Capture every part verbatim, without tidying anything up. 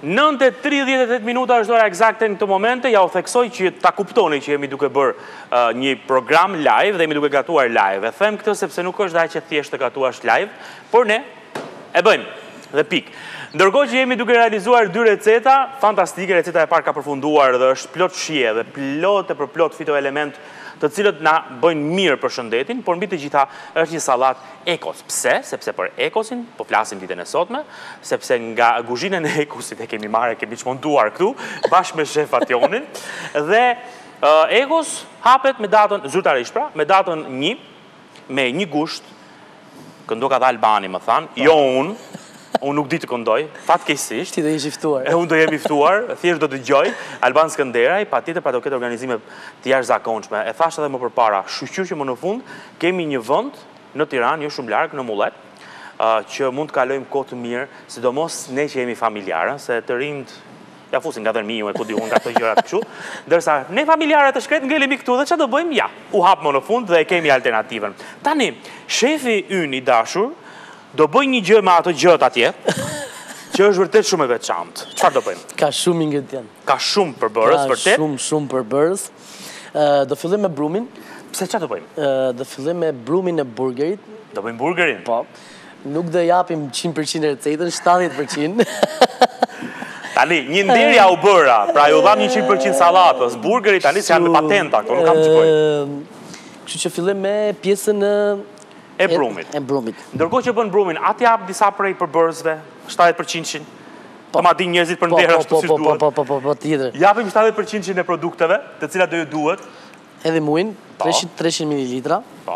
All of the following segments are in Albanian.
nëntë e tridhjetë e tetë minuta është ora eksakte në këtë momente, ja u theksoj që ta kuptoni që jemi duke bërë uh, një program live dhe jemi duke gatuar live. E them këtë sepse nuk është dhe që thjesht të gatuash live, por ne e bëjmë dhe pik. Ndërkohë që jemi duke realizuar dy receta, fantastike, receta e parë ka përfunduar dhe është plot shije dhe plot e për plot fitoelement të cilët na bëjnë mirë për shëndetin, por mbi të gjitha është një sallat EQUOS. Pse? Sepse për EQUOSin, po flasim ditën e sotme, sepse nga kuzhinën e EQUOSit e kemi marrë, kemi çmontuar këtu, bashkë me shef Fatjonin, dhe uh, EQUOS hapet me datën, zyrtarisht pra, me datën një, me një gusht, këndoka dhe Albani më thanë, jo unë, unë nuk di të këndoj, fatkeqësisht. Ti do jesh i ftuar. E unë do jem i ftuar, thjesht do të dëgjoj Alban Skënderaj, patjetër pa do ketë organizime të jashtëzakonshme. E thash edhe më përpara, shqyr që më në fund kemi një vend në Tiranë, jo shumë larg, në Mullet, uh, që mund të kalojmë kohë të mirë, sidomos ne që jemi familjarë, se të rinjt ja fusin nga dërmiu e ku di unë nga këto gjërat kështu, ndërsa ne familjarët të shkret ngelemi këtu dhe çfarë do bëjmë? Ja, u hap më në fund dhe e kemi alternativën. Tani, shefi ynë i dashur do bëj një gjë me ato gjët atje, që është vërtet shumë e veçantë. Çfarë do bëjmë? Ka shumë ingredient. Ka shumë përbërës, vërtet? Ka shumë, shumë përbërës. Do fillim me brumin. Pse çfarë do bëjmë? Do fillim me brumin e burgerit. Do bëjmë burgerin? Po. Nuk do japim qind përqind recetën, shtatëdhjetë përqind. Tani, një nderja u bëra, pra ju dham një qind përqind sallatës, burgerit tani se janë me patenta, këto nuk kam që bëjmë. Kështu që fillim me pjesën e brumit. E brumit. Ndërkohë që bën brumin, atë jap disa prej përbërësve, shtatëdhjetë përqind. Të ma din njerëzit për ndera ashtu si duhet. Po, po, po, po, tjetër. Japim shtatëdhjetë përqind e produkteve, të cilat do ju duhet. Edhe muin, treqind mililitra. Po.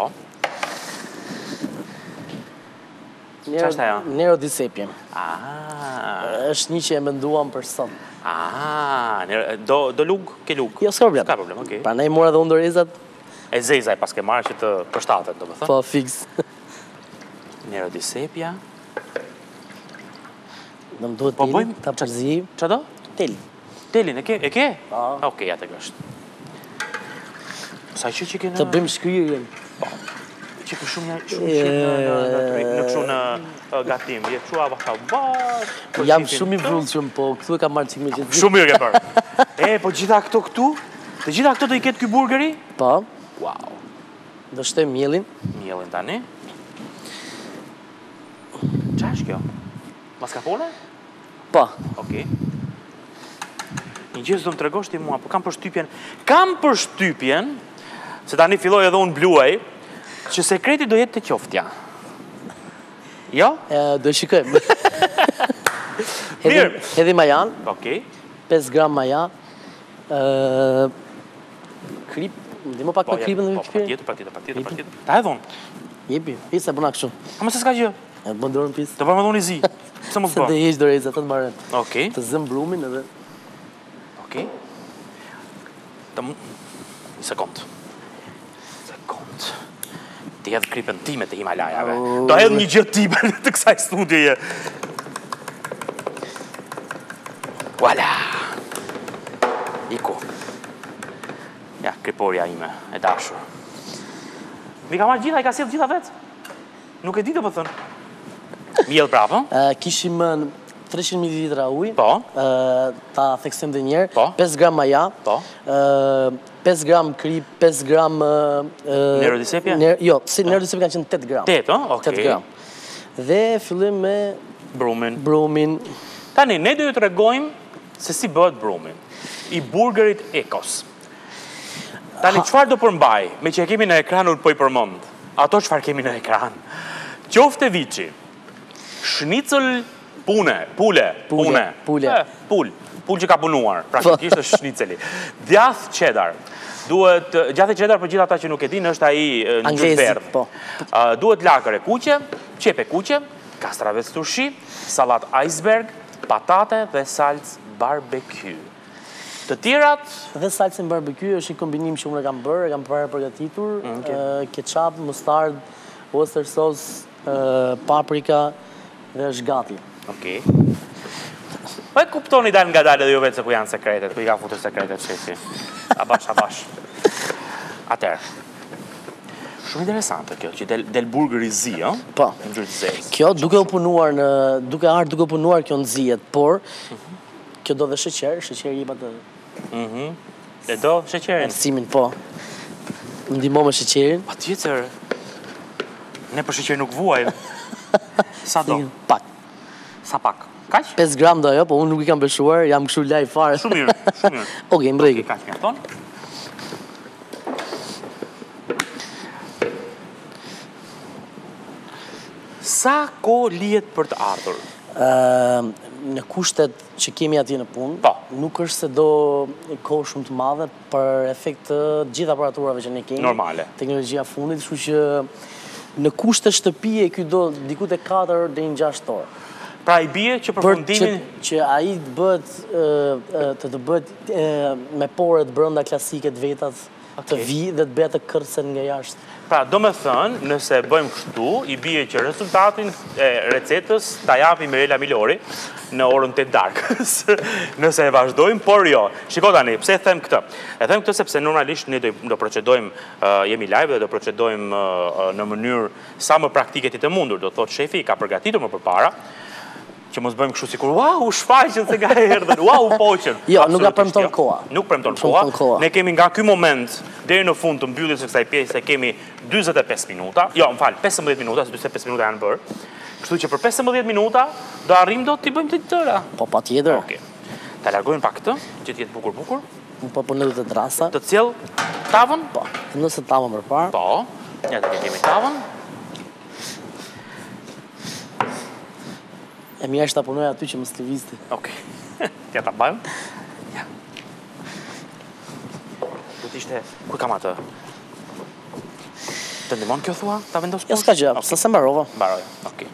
Qa është ajo? Nero di sepje. Ah. Është një që e menduam për sot. Ah, do lug, ke lug? Jo, s'ka problem. S'ka problem, okej. Pra ne i mora dhe unë dorezat. E zeza e pas ke marrë që të përshtatet, do më thënë? Po, fix. Nero di sepja. Në më duhet telin, ta përzi. Qa do? Telin. Telin, e ke? E ke? Po. Okej, atë kështë. Sa që që ke në... Të bëjmë shkryjen. Po. Që ke shumë në këshu në gatim. Je këshu avata bashkë. Jam shumë i vrullë shumë, po këtu e ka marrë qikme që të zi. Shumë mirë ke bërë. E, po gjitha këto këtu? Të gjitha këto do i ketë ky burgeri? Po. Wow. Do shtem mielin. Mielin tani. Qa është kjo? Mascarpone? Po. Okej. Një gjë s'do më tregosh ti mua, po kam përshtypjen. Kam përshtypjen, se tani filloj edhe unë bluaj, që sekreti do jetë të qoftja. Jo? Do shikojmë. Mirë. Hedhi majan. Okej. pesë gram maja. Krip. Ndimo pak me kripën dhe me këpje. Patjetër, patjetër, patjetër, patjetër. Ta hedhon. Jepi, pisa bëna kështu. A më se s'ka gjë? E të bëndorën pis. Të përmë dhoni zi. Se mos Se bërë. të jesh doreza, të të marrën. Okej. Të zëm brumin edhe... Okej. Të më... Një sekund. Sekund. Të hedhë kripën time të Himalajave. Do hedhë një gjë time të kësaj studieje. Voilà. Iku. Ja, kriporja ime, e dashur. Mi ka marrë gjitha, i ka sjellë gjitha vetë? Nuk e di të më thënë. Miell prapë? Kishim treqind mililitra ujë. Po. Ta theksojmë dhe njerë. Po. pesë gram maja. Po. pesë gram krip, pesë gram... Nero di sepja? Jo, si nero di sepja kanë qenë tetë gram. tetë, o? Okej. tetë gram. Dhe fillim me... Brumin. Brumin. Tani, ne do ju të regojmë se si bëhet brumin. I burgerit EQUOS. Tani, qëfar do përmbaj? Me që e kemi në ekran, unë po i përmënd. Ato qëfar kemi në ekran? Qofte vici, shnicël pune, pule, pune. Pule. Pul, pul që ka punuar, praktikisht është shnicëli. Djath cheddar. Duhet, gjatë cheddar për gjithë ata që nuk e din, është ai në gjurë verdhë. po. Duhet lakër e kuqe, qepe kuqe, kastrave sturshi, salat iceberg, patate dhe salcë barbecue. Të tjerat... Dhe salcën barbecue është një kombinim që unë e kam bërë, e kam parë përgatitur, ketchup, mustard, oyster sauce, paprika dhe është gati. Okej. Po e kuptoni dalë nga dalë edhe ju vetë se ku janë sekretet, ku i ka futur sekretet shefi. Abash, abash. Atëherë. Shumë interesante kjo, që del burger i zi, ë? Po. Në gjyrë të zezë. Kjo duke u punuar në, duke ardhur duke u punuar kjo nxihet, por Kjo do dhe sheqer, sheqer i batë... E do sheqerin? Erësimin, po. Më ndihmo me sheqerin. Pa tjetër, ne për sheqer nuk vuaj. Sa do? Pak. Sa pak? Kaq? pesë gram do ajo, po unë nuk i kam beshuar, jam kështu laj fare. Shumë mirë, shumë mirë. Okej, mbrejki. Kaq mjafton. Sa kohë lihet për të ardhur? Në kushtet që kemi atje në punë, Po. nuk është se do kohë shumë të madhe për efekt të gjitha aparaturave që ne kemi. Normale. Teknologjia fundit, kështu që në kushte shtëpie ky do diku te katër deri në gjashtë orë. Pra i bie që përfundimin që ai të bëhet të të bëhet me porët brenda klasike të vetat, të vi dhe të bëhet të kërcen nga jashtë. Pra, do me thënë, nëse bëjmë kështu, i bie që rezultatin e recetës ta japi Mirela Milori në orën tetë darkës. Nëse e vazhdojmë, por jo. Shiko tani, pse e them këtë? E them këtë sepse normalisht ne do procedojmë, jemi live dhe do procedojmë në mënyrë sa më praktike ti të mundur. Do thotë shefi ka përgatitur më përpara, që mos bëjmë kështu sikur, wow, u shfaqen se nga erdhën, wow, u poqen. Jo, nuk ka premton koha. Nuk premton koha. Ne kemi nga ky moment deri në fund të mbylljes së kësaj pjese kemi dyzet e pesë minuta. Jo, më fal, pesëmbëdhjetë minuta, se dyzet e pesë minuta janë bërë. Kështu që për pesëmbëdhjetë minuta do arrim dot t'i bëjmë të tëra. Po patjetër. Okej. Ta largojmë pak këtë, që të jetë bukur bukur. Po po në të drasa. Të cjell tavën? Po. Nëse tavën përpara. Po. Ja të kemi tavën. E mja është ta punoj aty që më slivisti. Okej. Tja ta bëjmë. Ja. Do t'ishte... Kuj kam atë? Të ndimon kjo thua? Ta vendos poshtë? Ja s'ka gjë, sa se mbarova. Mbaroj, okej.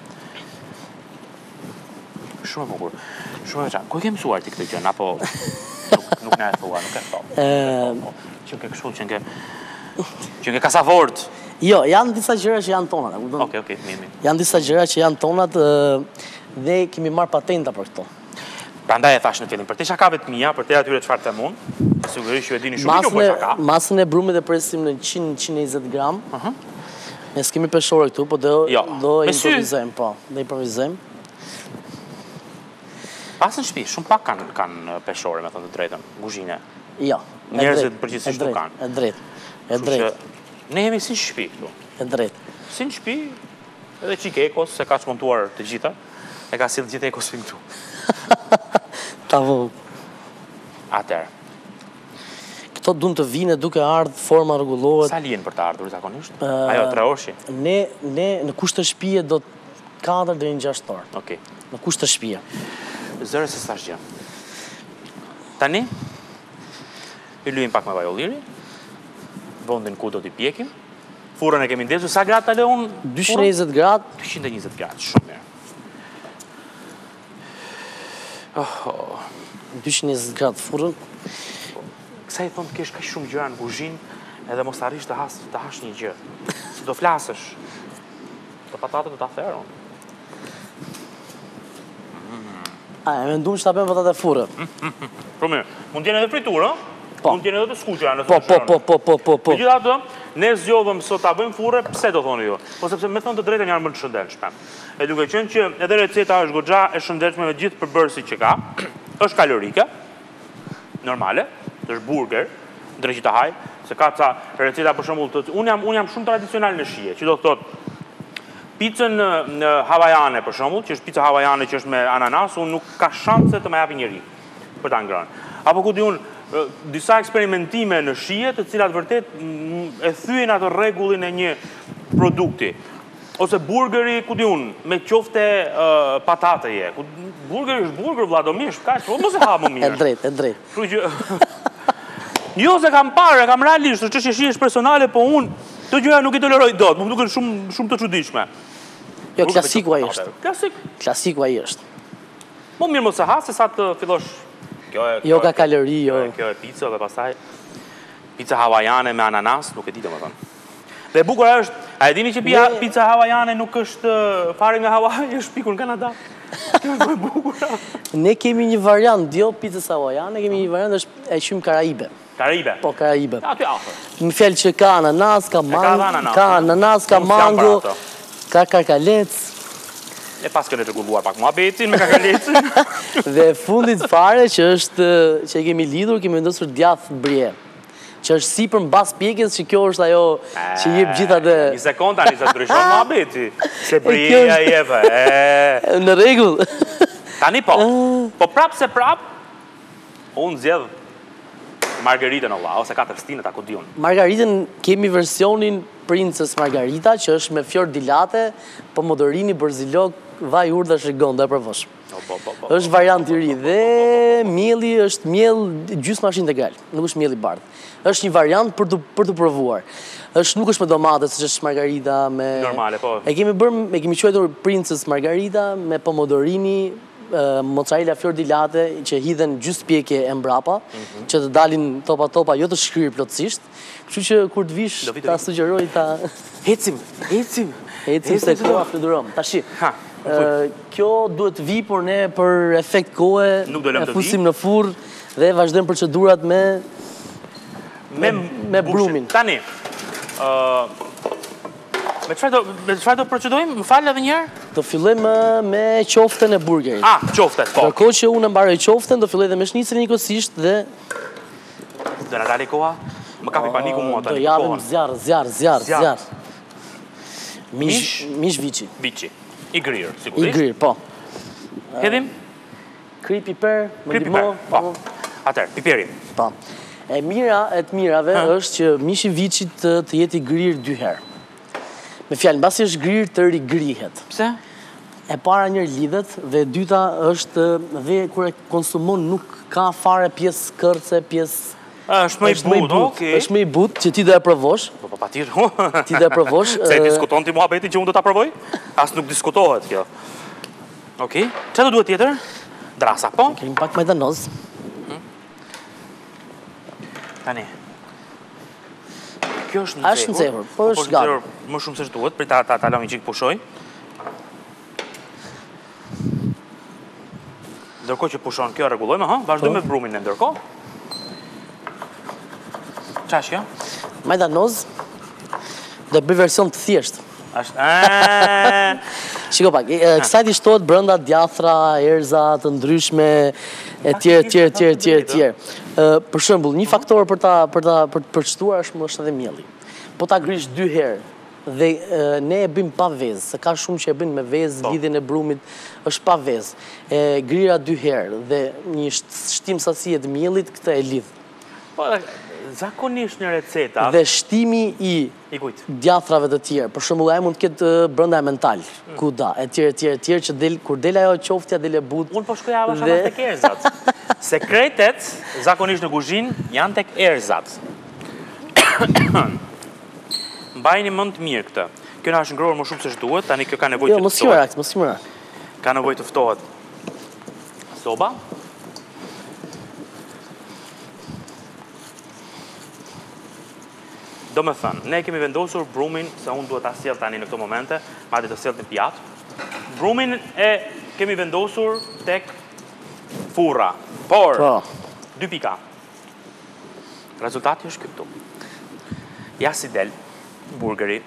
Shumë e bukur. Shumë e veçantë. Kuj ke mësuar ti këtë gjën, apo... Nuk na e thua, nuk e thua. Që ke kështu, që ke... Që ke kasavort. Jo, janë disa gjëra që janë tonat. Okej, okej, mirë, mirë. Janë disa gjëra që janë tonat dhe kemi marrë patenta për këto. Prandaj e thash në fillim, për te shakave të mia, për te atyre çfarë themun, sigurisht që e dini shumë kjo për shaka. Masën e brumit e presim në njëqind në njëqind e njëzet gram. Ne s'kemi peshore këtu, po do improvizojmë, po, do improvizojmë. Pas në shtëpi, shumë pak kanë peshore, me thënë të drejtën, kuzhine. Jo, njerëzit përgjithsisht nuk kanë. E drejt, e drejt. Ne jemi si në shtëpi këtu. E drejt. Si në shtëpi, edhe qik EQUOS, se ka çmontuar të gjitha, e ka sill gjithë EQUOS-in këtu. Tavo. Atëherë. Këto duan të vinë duke ardhur, forma rregullohet. Sa lihen për të ardhur zakonisht? Ajo tre orëshi. Ne ne në kusht të shtëpie do katër deri në gjashtë orë. Okej. Në kusht të shtëpie. Zëre se s'tash gjë. Tani i lyejm pak me vaj ulliri. Vendin ku do t'i pjekim. Furrën e kemi ndezur, sa gradë ta leun? dyqind e njëzet gradë. dyqind e njëzet gradë, shumë mirë. Oh, dyqind e njëzet gradë furrën. Kësa i thonë të kesh kaq shumë gjëra në kuzhinë, edhe mos arrish të hash, të hash një gjë. Se do flasësh. Të patate do ta therë. A, e mendum që ta bëjmë patate furrë. Shumë mirë. Mund t'jenë edhe friturë, ë? Mund t'jenë edhe të skuqura nëse. Po, po, po, po, po, po, po. Megjithatë, ne zgjodhëm sot ta bëjmë furrë, pse do thoni ju? Po sepse me thënë të drejtën janë më të shëndetshme. E duke qenë që edhe receta është goxha e shëndetshme me gjithë përbërësit që ka, është kalorike, normale, është burger, drejt të haj, se ka ca receta për shembull të un jam un jam shumë tradicional në shije, që do të thotë picën në havajane për shembull, që është pica havajane që është me ananas, unë nuk ka shanse të më japi njëri për ta ngrënë. Apo ku di unë disa eksperimentime në shije të cilat vërtet e thyen atë rregullin e një produkti. Ose burgeri, ku di unë, me qofte patateje. Burgeri është burger, vladomisht, kaq, po mos e ha më mirë. E drejt, e drejt. Kështu që jo se kam parë, kam realisht, është çështje shijesh personale, po unë të gjëra nuk i toleroj dot, më duken shumë shumë të çuditshme. Jo, klasiku ai është. Klasik. Klasiku ai është. Më mirë mos e ha se sa të fillosh. Kjo e Jo ka kalori, jo. Kjo e pica dhe pastaj pica havajane me ananas, nuk e di domethënë. Dhe e bukur është, a e dini që pia pica havajane nuk është fare nga Hawaii, është pikur në Kanada. Kjo është më e bukur. Ne kemi një variant, jo picës havajane, kemi një variant është e quajmë Karaibe. Karaibe. Po, Karaibe. Aty afër. Më fjalë që ka ananas, ka mango, ka ananas, ka mango, ka karkalec. E pas kene rregulluar pak muhabetin me kakalecin. Dhe fundit fare që është që e kemi lidhur, kemi vendosur djathë brje. Që është si për mbas pjekës që kjo është ajo që jep gjitha dhe... Një sekund tani se ndryshon muhabeti. Se brjeja jeve. Në rregull. Tani po. Po prap se prap, unë zjedh margaritën olla, ose katër stinët, ako diun. Margaritën kemi versionin Princess Margarita, që është me fjor dilate, pomodorini, bërzilok, vaj urdhë është rigon, dhe përvosh. është variant i ri dhe mielli është miell gjysmë integral, nuk është miell i bardhë. Është një variant për të për të provuar. Është nuk është me domate, siç është margarita me normale, po. E kemi bërë, e kemi quajtur Princess Margarita me pomodorini, mozzarella fior di latte që hidhen gjysmë pjekje e mbrapa, që të dalin topa topa, jo të shkrirë plotësisht. Kështu që kur të vish ta sugjeroj ta ecim, ecim, ecim se koha fluturon. Tashi. Kjo duhet vi, por ne për efekt kohe e fusim në furr dhe vazhdojmë procedurat me me brumin. Tani, me çfarë do procedojmë? Më fal edhe një herë? Do fillojmë me qoftën e burgerit. Ah, qoftet, po. Ndërkohë që unë mbaroj qoftën, do filloj edhe me shnicën njëkohësisht dhe do na dalë koha. Më kapi paniku mua tani. Do japim zjarr, zjarr, zjarr, zjarr. Mish, mish viçi. Viçi. I grirë, sigurisht. I grirë, po. Hedhim? Kri piper, me Kri piper, po. Atëherë, piperi. Po. E mira e të mirave është që mishi viçit të jetë i grirë dy herë. Me fjalë, mbasi është grirë, të rigrihet. Pse? E para njërë lidhet dhe e dyta është dhe kur e konsumon nuk ka fare pjesë kërce, pjesë... është më i but, okej. është më i but që ti do e provosh. Po, po, patjetër. Ti do e provosh. Se diskuton ti muhabeti që unë do ta provoj? As nuk diskutohet kjo. Okej. Çfarë do duhet tjetër? Drasa, po? Kemi pak majdanoz. Tani. Kjo është në Është në cehur, po është gati. Më shumë se duhet, për ta ta lëmë çik pushoj. Ndërkohë që pushon kjo rregullojmë, ha? Vazhdojmë me brumin ndërkohë. Çfarë kjo? Majdanoz. Do bëj version të thjeshtë. Është. Shiko pak, kësaj i shtohet brenda djathra, erza të ndryshme, etj, etj, etj, etj, etj. Për shembull, një faktor për ta për ta për të përshtuar është më është edhe mielli. Po ta grish dy herë dhe ne e bëjmë pa vezë, se ka shumë që e bëjnë me vezë, lidhjen e brumit është pa vezë. E grira dy herë dhe një shtim sasie të miellit këtë e lidh. Po zakonisht në receta dhe shtimi i djathrave të tjerë, për shembull ai mund të ketë brenda mental, kuda, etj, etj, etj, që del kur del ajo qoftja del e butë. Unë po shkoja avash edhe tek erzat. Sekretet zakonisht në kuzhinë janë tek erzat. Mbajini mend mirë këtë. Kjo na është ngrohur më shumë se ç'duhet, tani kjo ka nevojë të ftohet. Jo, mos i rak, mos i rak. Ka nevojë të ftohet. Soba. Do me thënë, ne kemi vendosur brumin, se unë duhet ta sjell tani në këto momente, madje të sjell në pjatë. Brumin e kemi vendosur tek furra, por dy pika. Rezultati është këtu. Ja si del burgeri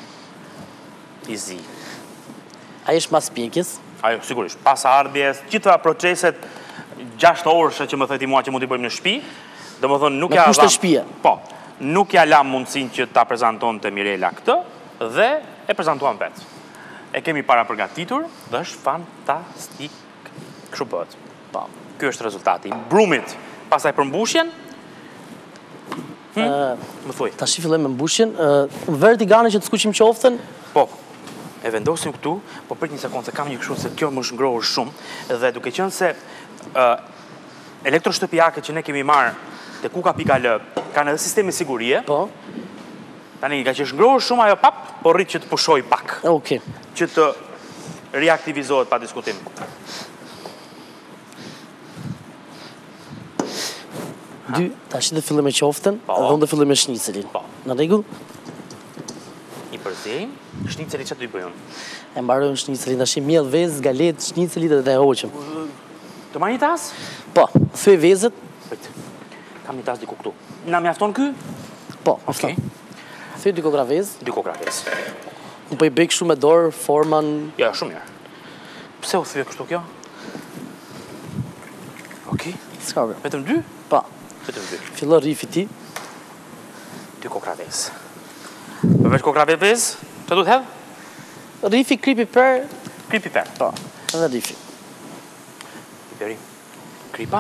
i zi. Ai është pas pjekjes? Ajo, sigurisht, pas ardhjes, gjitha proceset gjashtë orëshe që më thëti mua që mund t'i bëjmë në shtëpi, domethënë nuk ja me kushte shtëpie. Po. Nuk ja lam mundësin që ta prezenton të Mirela këtë dhe e prezentuan vetë. E kemi para përgatitur dhe është fantastik. Kështu bëhet. Ky është rezultati. Brumit, pasaj përmbushjen, më thuj. Ta shi filloj me mbushjen. Verë tigane që të skuqim qoftën? Po, e vendosim këtu, po prit një sekundë se kam një kështu se kjo më shëngrohur shumë dhe duke qenë se elektroshtëpiake që ne kemi marë te kuka pika lë, kanë edhe sistemi sigurie. Po. Tani ka që shngrohur shumë ajo pap, po rrit që të pushoj pak. Okej. Që të reaktivizohet pa diskutim. Dy, tash do fillojmë me qoftën, dhe unë do filloj me shnicelin. Po. Në rregull? I përzejmë, shniceli çfarë do i bëjmë? E mbarojmë shnicelin, tash miell vezë, galet, shnicelit dhe e hoqëm. Të marrë një tas? Po, thyej vezët. Kam një tas diku këtu. Na mjafton ky? Po, mjafton. Thyej dy kokra vezë. Dy kokra vezë. Unë po i bëj kështu me dorë, forman... Ja, shumë mirë. pse u thye kështu kjo? Okej. S'ka problem. Vetëm dy? Pa. Vetëm dy. Fillo rifi ti. Dy kokravez. Përveç kokravez, që du të hedhë? Rifi, kri piper. Kri piper. Pa. Edhe rifi. Piperi. Kripa.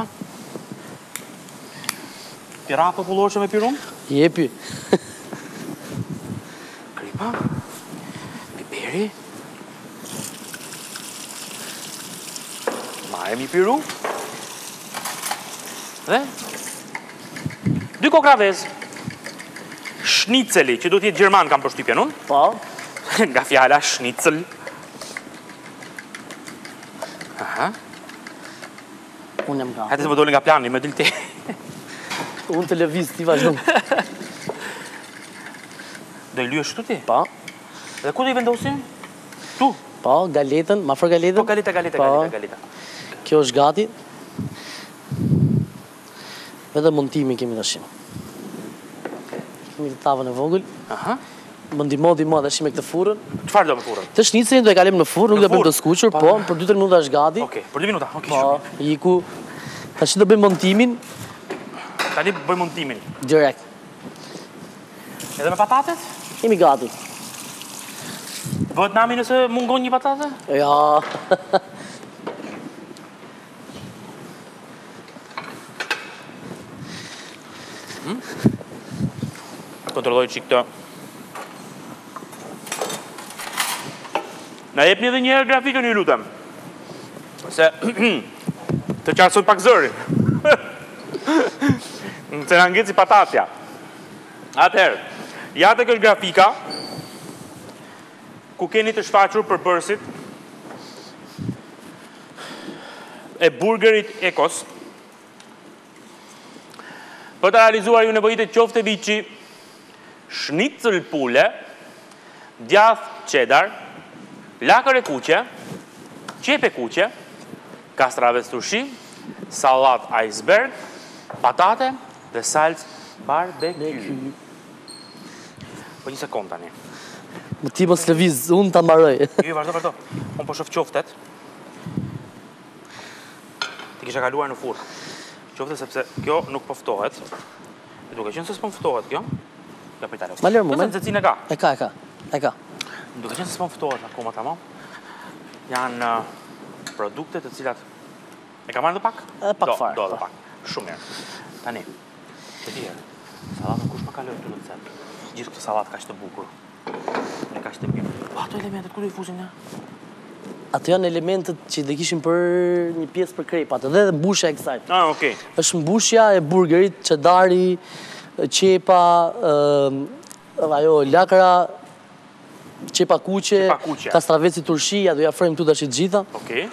Pira popullor që me pirun? Jepi. Kripa. Piperi. Marem i piru. Dhe? Dy kokravez. Shniceli, që do t'jetë Gjerman kam përshtypjen unë. Pa. Nga fjala shnicel. Aha. Unë jam gati. Hajde se më doli nga plani, me dilte. Unë të lëviz, ti vazhdojmë. Do i lyë shtu ti? Pa. Dhe ku do i vendosim? Tu? Pa, galetën, ma fër galetën. Po, galeta, galeta, Pa. galeta, galeta. Kjo është gati. Edhe montimi kemi të shimë. Kemi të tavën e vogël. Aha. Më ndimo, ndimo dhe shime këtë furën. Qëfar do me furën? Të shnicërin do e kalim në furë, nuk Në do bëjmë furrë? të skuqur, Pa. po, për dy tre minuta është gati. Oke, për dy minuta, oke, Po, shumë. iku. Ta që do bëjmë montimin, Tani bëjmë montimin. direkt. Edhe me patatet? Kemi gati. Bëhet nami nëse mungon një patate? Ja. Kontrolloj qik të... Na jep një dhe njëherë grafikën, ju lutem. Se të qarësoj pak zërin. Se nga ngeci patatja. Atëherë, ja të kështë grafika, ku keni të shfaqur për bërësit e burgerit EQUOS. Për të realizuar ju nevojitet qofte vici, schnitzel pule, djath cheddar, lakër e kuqe, qepe kuqe, kastraves turshi, salat iceberg, patate dhe salcë barbecue. Po një sekund tani. Më ti mos lëviz, unë ta mbaroj. Jo, vazhdo, vazhdo. Unë po shoh qoftet. Ti kisha kaluar në furrë. Qoftet sepse kjo nuk po ftohet. E duke qenë se s'po ftohet kjo. Ja për Italia. Ma lërë moment. Nxehtësinë e ka. E ka, e ka, e ka. Duke qenë se s'po ftohet akoma tamam. Janë uh, produkte të cilat e ka marrë edhe pak? Edhe pak do, fare, Do po. edhe pak. Shumë mirë. Tani. Të tjerë. Sallatën kush ma kaloi këtu në cent? Gjithë këtë sallatë kaq të bukur. Ne kaq të mirë. Po ato elementet ku do i fusim ne? Ato janë elementet që dhe kishim për një pjesë për krepat, edhe dhe mbushja e kësaj. Ah, okay. Është mbushja e burgerit, çedari, qepa, ë ajo lakra, qepa kuqe, Qepa kuqe. kastraveci turshi, ja do ja afrojmë këtu tash të gjitha. Okej.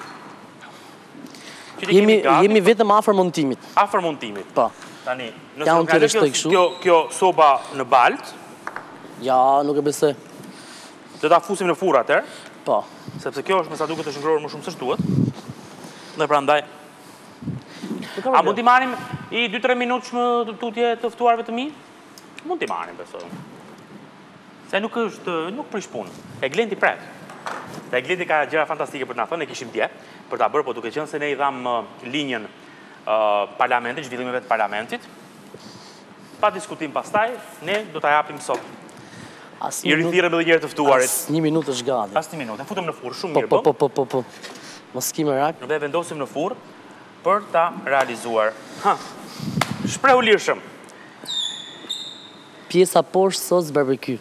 Jemi jemi vetëm afër montimit. Afër montimit. Po. Tani, Ja, nëse unë nuk të ka rreshtoj kjo, kështu. kjo kjo soba në balt, Ja, nuk e besoj. do ta fusim në furrë atëherë, Po. sepse kjo është me sa duket të shëngrorur më shumë se ç'duhet. Dhe prandaj, a mund t'i marrim i dy tre minutë më tutje të ftuarve të mi? Mund t'i marrim, besoj. Se nuk është, nuk prish punë. E Glenti pret. Dhe Glenti ka gjëra fantastike për të na thënë, ne kishim dje për ta bërë, po duke qenë se ne i dham uh, linjën uh, parlamentit, zhvillimeve të parlamentit. Pa diskutim pastaj, ne do ta japim sot. As I rithirem edhe njërë të ftuarit. As një minutë është gati. Pas një minutë, e futëm në furrë, shumë Po, mirë po, bëm. po, po, po, po. Mos ki me rak. Dhe vendosim në furrë për ta realizuar. Ha, shprehu lirshëm. Pjesa poshtë sos barbecue.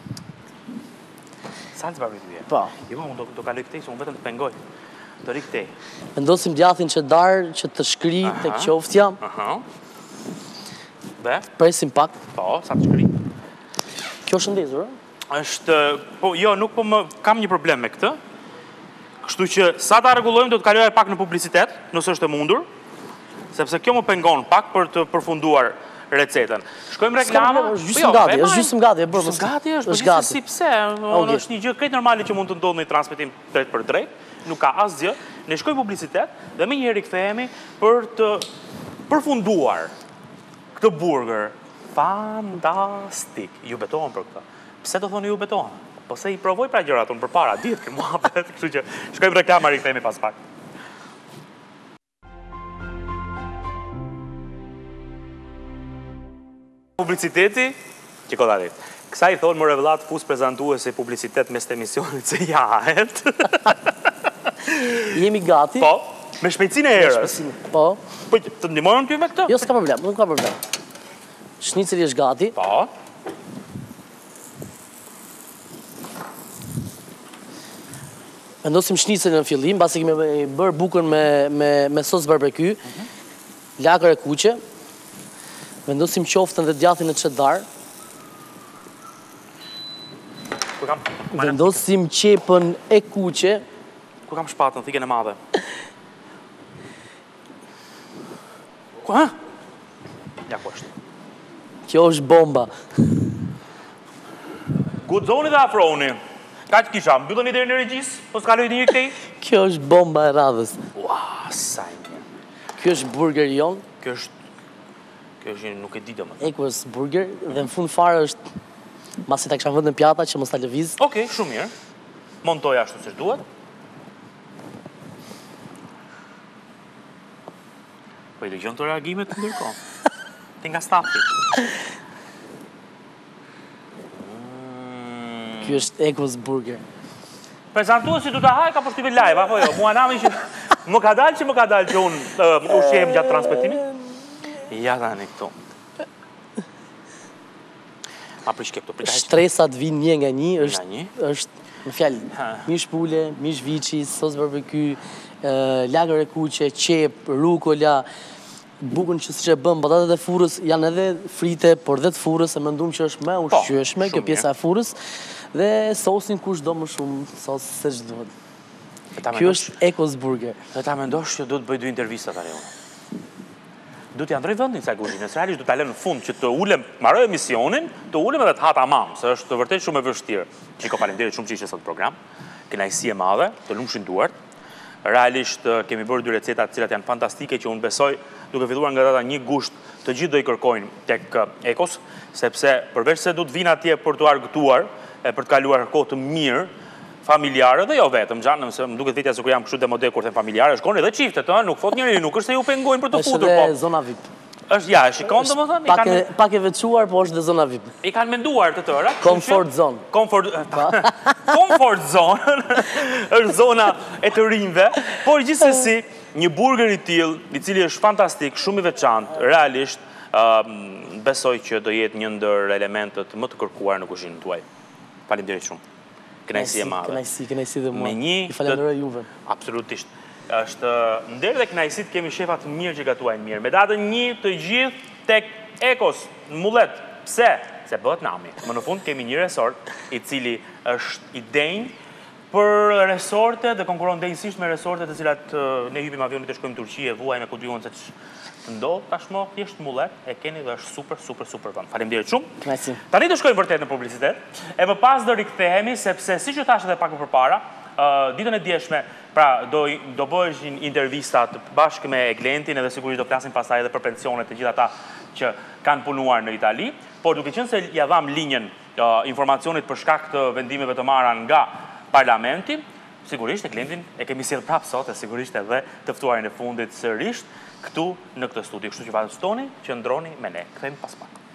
Salcë barbecue. Po. Jo, unë do, do kaloj këtej, se unë vetëm të pengoj. Do ri këtej. Vendosim djathin cheddar që të shkri tek qoftja. Aha. Dhe, Presim pak. po, sa të shkri. Kjo është ndezur, ë? Është, po, jo, nuk po më, kam një problem me këtë. Kështu që sa ta rregullojmë do të kaloj pak në publicitet, nëse është e mundur, sepse kjo më pengon pak për të përfunduar recetën. Shkojmë reklama. Është gjysmë gati, është gjysmë gati, e bërë. Gjysmë gati është, është po gati. si pse, Okej. është një gjë krejt normale që mund të ndodhë në një transmetim drejt për drejt, nuk ka asgjë. Ne shkojmë publicitet dhe më njëherë kthehemi për të përfunduar këtë burger fantastik. Ju betohen për këtë. Pse do thoni ju betohen? Po se i provoj pra gjërat unë për para, ditë këtë muhabet, kështu që shkojmë reklama, rikthehemi pas pak. Publiciteti, Sakollari. Kësa i thonë më revelat fus prezentues e publicitet mes të emisionit se jahet. Jemi gati. Po, me shpejtësinë e herës. Po. Po, të ndihmojmë ty me këtë? Jo, s'ka problem, nuk ka problem. Shniceli është gati. Po. Vendosim shnicelin në fillim, pasi kemi bërë bukën me, me, me sos barbecue, lagër e kuqe, vendosim qoftën dhe djathtin e cheddar, vendosim qepën e kuqe, ku kam shpatën, thiken e madhe? Ku, ha? Ja, ku është? Kjo është bomba. Guxoni dhe afroni. Ka që kisha, mbyllën i deri në regjis, po s'kaloj një këtej? Kjo është bomba e radhës. Ua, sa i një. Kjo është burger jon. Kjo është, kjo është nuk e di do më. EQUOS burger, dhe në fund fare është, masi ta kisha vënd në pjata që mos ta lëviz. Okej, shumë mirë. Montoj ashtu si duhet. Po i legjon të reagimet të ndërkohë. Ti nga stafi. Kjo është EQUOS burger. Prezantuesi du të haj ka përshtyve live, apo jo? Mua nami që më ka dalë që më ka dalë që unë uh, ushqehem gjatë transmetimit. Ja tani këtu. Ma prishke këtu, prita heqë. Shtresat vinë një nga një, është, Nga një? është në fjallë, mish pule, mish vici, sos barbecue, uh, lagër e kuqe, qep, rukola, bukën që si që bëm, batatet e furës janë edhe frite, por dhe të furës, e më ndumë që është me ushqyeshme, kjo pjesa e furës, dhe sosin kush do më shumë, sos se që duhet. Kjo është EQUOS burger. Dhe ta mendosh që du të bëj dy intervistat are unë. Du të janë drejt vëndin sa kuzhinës, realisht du të alem në fund që të ulem, maroj emisionin, të ulem edhe të hata mamë, se është të vërtet shumë e vështirë. Qiko falemderit shumë që ishe sot program, kënaqësi e madhe, të lumshin duart. Realisht kemi bërë dy recetat cilat janë fantastike që unë besoj duke filluar nga data një gusht të gjithë do i kërkojnë tek EQUOS, sepse përveç se du të vinë atje për të argëtuar e për të kaluar kohë të mirë, familjare dhe jo vetëm, gjanë, nëse më duket vetja se kur jam kështu demode kur them familjare, shkoni edhe çiftet, nuk fot njëri, nuk është se ju pengojnë për të futur, po. Është dhe zona V I P. Është ja, shikon domethënë, pak e pak e veçuar, po është dhe zona V I P. I kanë menduar të tëra. Comfort zone. Comfort Comfort zone është zona e të rinjve, por gjithsesi një burger i tillë, i cili është fantastik, shumë i veçantë, realisht besoj që do jetë një ndër elementët më të kërkuar në kuzhinën tuaj. Faleminderit shumë. Kënaqësi e madhe. Kënaqësi, kënaqësi dhe mua. Me një I falenderoj juve. Absolutisht. Është nder dhe kënaqësit kemi shefat mirë që gatuajnë mirë. Me datën një të gjithë tek EQUOS në Mullet. Pse? Se bëhet nami. Më në fund kemi një resort i cili është i denj për resorte dhe konkuron denjësisht me resorte të cilat ne hypim avionit të shkojmë në Turqi e vuajmë e ku diun se të ndodh tashmë thjesht Mullet e keni dhe është super super super vend. Faleminderit shumë. Kënaqësi. Tani do shkojmë vërtet në publicitet. E më pas do rikthehemi sepse siç ju thash edhe pak më përpara, ditën e djeshme, pra do do bëheshin intervistat bashkë me Eglentin edhe sigurisht do flasim pastaj edhe për pensionet të gjithë ata që kanë punuar në Itali, por duke qenë se ja dham linjën informacionit për shkak të vendimeve të marra nga parlamenti, sigurisht Eglentin e kemi sjell prapë sot e sigurisht edhe të ftuarin e fundit sërish këtu në këtë studio. Kështu që vazhdoni që ndroni me ne. Kthehemi pas pak.